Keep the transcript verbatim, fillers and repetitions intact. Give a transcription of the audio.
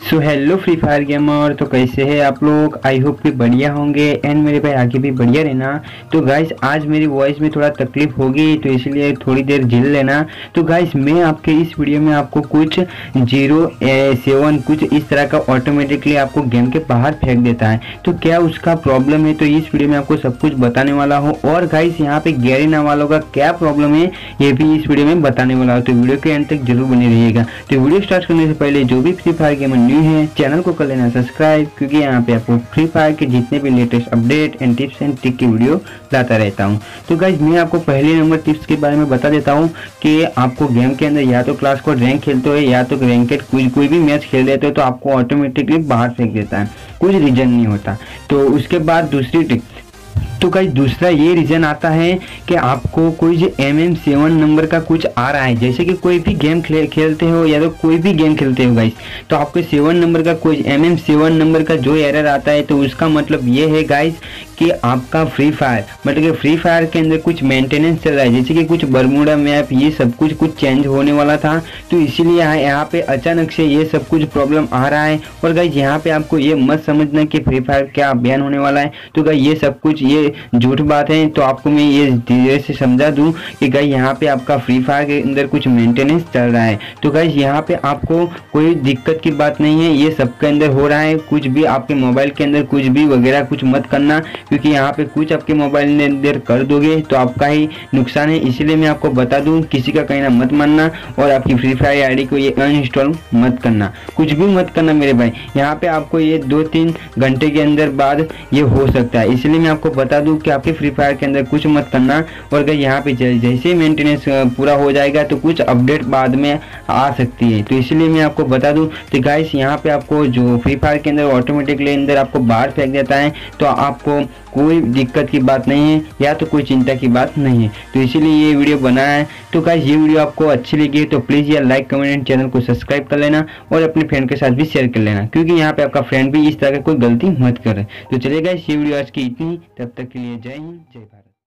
सो hello Free Fire gamer, तो कैसे हैं आप लोग। आई होप कि बढ़िया होंगे एंड मेरे भाई आगे भी बढ़िया रहना। तो गाइस आज मेरी वॉइस में थोड़ा तकलीफ होगी तो इसलिए थोड़ी देर झेल लेना। तो गाइस मैं आपके इस वीडियो में आपको कुछ जीरो सेवन कुछ इस तरह का ऑटोमेटिकली आपको गेम के बाहर फेंक देता है। तो क्या उसका प्रॉब्लम है, तो इस वीडियो में आपको सब कुछ बताने वाला हूँ। और गाइस यहाँ पे गैरीना वालों का क्या प्रॉब्लम है ये भी इस वीडियो में बताने वाला हूँ। तो वीडियो के एंड तक जरूर बने रहिएगा। तो वीडियो स्टार्ट करने से पहले जो भी फ्री फायर गेमर न्यू है चैनल को कर लेना सब्सक्राइब, क्योंकि यहाँ पे आपको फ्री फायर के जितने भी latest update and tips and trick की वीडियो लाता रहता हूँ। तो गाइज मैं आपको पहले नंबर टिप्स के बारे में बता देता हूँ कि आपको गेम के अंदर या तो क्लास कोड रैंक खेलते हो या तो रैंकेड कोई कोई भी मैच खेल लेते हो तो आपको ऑटोमेटिकली बाहर फेंक देता है, कुछ रीजन नहीं होता। तो उसके बाद दूसरी टिप, तो गाइस दूसरा ये रीजन आता है कि आपको कोई जो एम एम सेवन नंबर का कुछ आ रहा है, जैसे कि कोई भी गेम खेल खेलते हो या तो कोई भी गेम खेलते हो गाइस, तो आपको सेवन नंबर का कोई एम एम सेवन नंबर का जो एरर आता है तो उसका मतलब ये है गाइस कि आपका फ्री फायर मतलब कि फ्री फायर के अंदर कुछ मेंटेनेंस चल रहा है, जैसे कि कुछ बरमूडा मैप ये सब कुछ कुछ चेंज होने वाला था। तो इसीलिए यहाँ यहाँ पे अचानक से ये सब कुछ प्रॉब्लम आ रहा है। और गाइस यहाँ पे आपको ये मत समझना कि फ्री फायर क्या बैन होने वाला है। तो गाइस ये सब कुछ ये झूठ बात है। तो आपको मैं ये धीरे से समझा दूं कि गाइस यहाँ पे आपका फ्री फायर के अंदर कुछ मेंटेनेंस चल रहा है। तो गाइस यहाँ पे आपको कोई दिक्कत की बात नहीं है, ये सबके अंदर हो रहा है। कुछ भी आपके मोबाइल के अंदर कुछ भी वगैरह कुछ मत करना, क्योंकि यहाँ पे कुछ आपके मोबाइल में अंदर कर दोगे तो आपका ही नुकसान है। इसलिए मैं आपको बता दूं किसी का कहना मत मानना और आपकी फ्री फायर आईडी को ये अनइंस्टॉल मत करना, कुछ भी मत करना मेरे भाई। यहाँ पे आपको ये दो तीन घंटे के अंदर बाद ये हो सकता है, इसलिए मैं आपको बता दूं कि आपके फ्री फायर के अंदर कुछ मत करना। और अगर यहाँ पे जैसे ही मेंटेनेंस पूरा हो जाएगा तो कुछ अपडेट बाद में आ सकती है, तो इसलिए मैं आपको बता दूं। तो गाइस यहाँ पे आपको जो फ्री फायर के अंदर ऑटोमेटिकली अंदर आपको बाहर फेंक देता है, तो आपको कोई दिक्कत की बात नहीं है या तो कोई चिंता की बात नहीं है। तो इसीलिए ये वीडियो बनाया है। तो गाइस ये वीडियो आपको अच्छी लगी तो प्लीज़ यार लाइक कमेंट एंड चैनल को सब्सक्राइब कर लेना और अपने फ्रेंड के साथ भी शेयर कर लेना, क्योंकि यहाँ पे आपका फ्रेंड भी इस तरह की कोई गलती मत करे। तो चलिए गाइस ये वीडियो आज की इतनी, तब तक के लिए जय हिंद जय भारत।